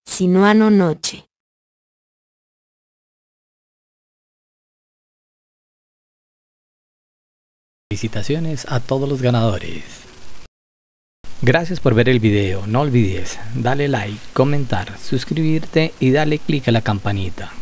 Sinuano Noche. Felicitaciones a todos los ganadores. Gracias por ver el video. No olvides darle like, comentar, suscribirte y darle click a la campanita.